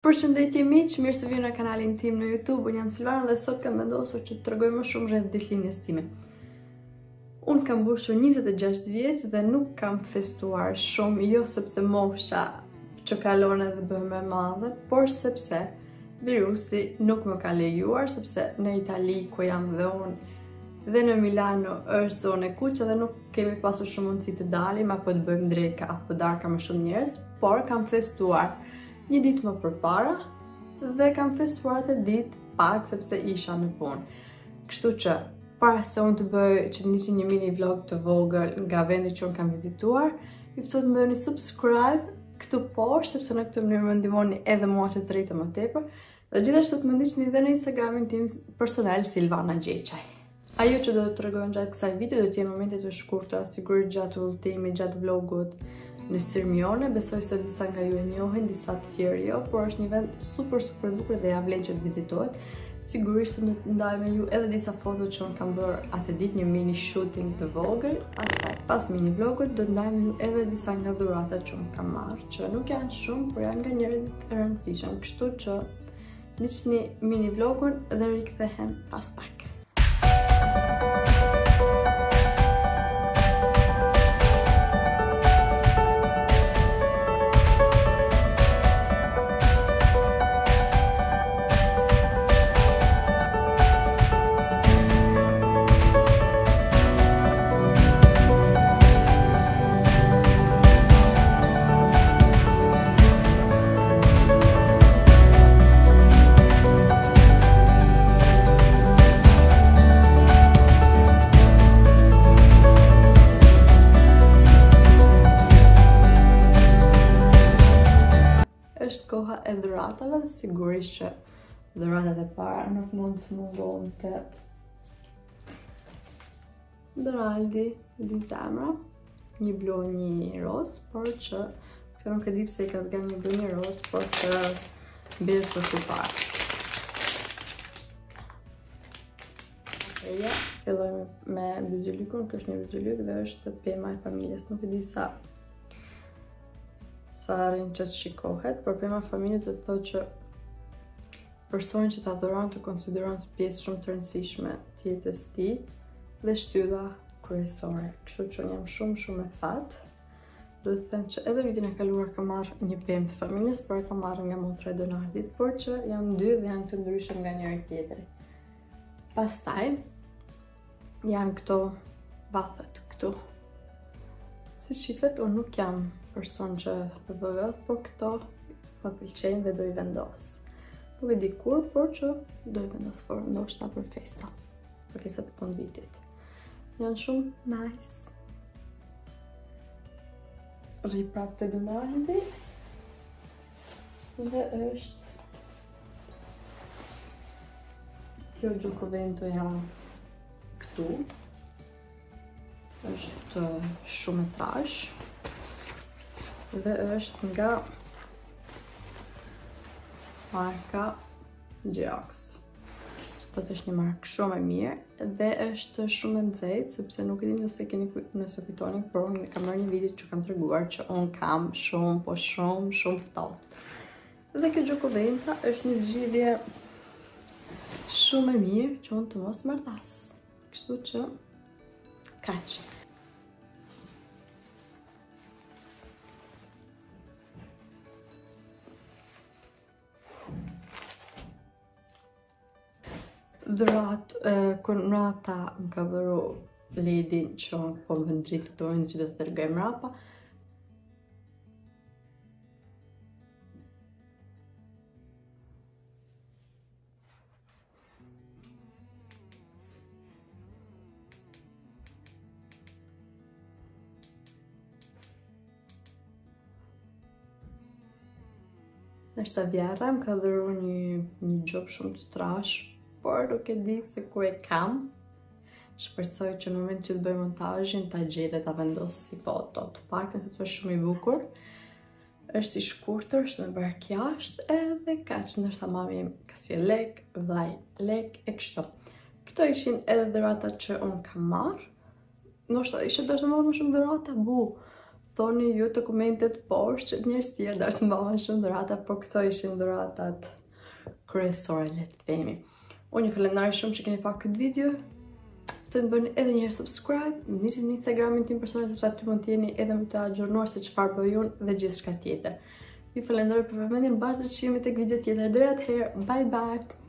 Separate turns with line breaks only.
Përshëndetje miq, mirë se vjen në kanalin tim në YouTube. Unë jam Silvana dhe sot kam vendosur që të tregoj më shumë rreth ditëlindjes time. Unë kam mbushur 26 vjeç dhe nuk kam festuar shumë, jo sepse mosha që kalon edhe bëhem më e madhe, por sepse virusi nuk më ka lejuar, sepse në Itali ku jam dhe unë dhe në Milano është zonë e kuqe dhe nuk kemi pasur shumë mundësi të dalim apo të bëjmë dreka apo darka me shumë njerëz, por kam festuar një ditë më përpara dhe kam festuar atë ditë pak sepse isha në punë. Kështu që para se unë të bëj që të nisi një mini vlog të vogël nga vendi që unë kam vizituar, ju ftoj të më bëni subscribe këtu poshtë sepse në këtë mënyrë më ndihmoni edhe mua që të rritem më tepër. Dhe gjithashtu të më ndiqni edhe në Instagramin tim personal Silvana Gjeçaj. Ajo që do të tregoj gjatë kësaj video do të jenë momente të shkurtra, sigurisht gjatë udhëtimit, gjatë vlogut në Sirmione. Besoj se disa nga ju e njohin, disa të tjerë jo, por është një vend super bukur dhe ja vlen që të vizitohet. Sigurisht do të ndaj me ju edhe disa foto që unë kam bërë atë ditë, një mini shooting të vogël. Pastaj pas mini vlogut do të ndaj me ju edhe disa nga dhuratat që unë kam marrë, që nuk janë shumë, por janë nga njerëzit e rëndësishëm. Kështu që ndiqni mini vlogun dhe rikthehem pas pak. Është koha e dhuratave dhe sigurisht që dhuratat e para nuk mund të mundohen të Doraldi di zemra, një blu, një roz, por që këtë nuk e di pse i ka dhënë një blu, një roz, por që mbetet për të parë. Ja, filloj me byxhelikun, kjo është një byxhelik dhe është pema e familjes, nuk e di sa arrin që të shikohet, por pema e familjes do të thotë që personi që ta dhuron të konsideron pjesë shumë të rëndësishme të jetës ti dhe shtylla kryesore. Kështu që jam shumë e fat. Do të them që edhe vitin e kaluar kam marrë një pemë të familjes, por e kam marrë nga motra e Donaldit, por që janë dy dhe janë të ndryshëm nga njëri tjetri. Pastaj janë këto vathët këtu. Si shifet, unë nuk jam person që të vëvëll, por këto më pëlqejnë dhe do i vendos. Nuk e di kur, por që do i vendos ndoshta për festa. Për festat e fundvitit. Janë shumë nice. Rri prapë të Donaldi. Dhe është kjo gjukovento janë këtu. Është shumë e trash. Dhe është nga marka Geox. Po është një markë shumë e mirë dhe është shumë e nxehtë, sepse nuk e di nëse kujtoni, por unë kam marrë një video që kam treguar që unë kam shumë ftohtë. Dhe kjo gjukoventa është një zgjidhje shumë e mirë që unë të mos marrtas. Kështu që kaq. Konrata më ka dhuru ledin që po më vendrit të dojnë që do të tërgoj mrapa. Nërsa vjera më ka dhuru një gjop shumë të trash, por nuk e di se ku e kam. Shpresoj që në moment që të bëj montazhin ta gjej dhe ta vendos si foto. Të paktën të është shumë i bukur. Është i shkurtër, është në bark jashtë edhe kaq, ndërsa mami ka si lek, vllai lek e kështu. Këto ishin edhe dhuratat që unë kam marrë. Ndoshta ishte dashur më shumë dhurata, thoni ju të komentet poshtë që njerëz tjerë dashnë të mbajnë shumë dhurata, por këto ishin dhuratat kryesore, le të themi. Unë ju falenderoj shumë që keni pa këtë video. Të bëni edhe njëherë subscribe, më ndiqni në Instagramin tim personal sepse aty mund të jeni edhe më të agjurnuar se çfarë bëj unë dhe gjithçka tjetër. Ju falenderoj për vëmendjen, bashkë do të shihemi tek video tjetër. Deri atëherë, bye bye.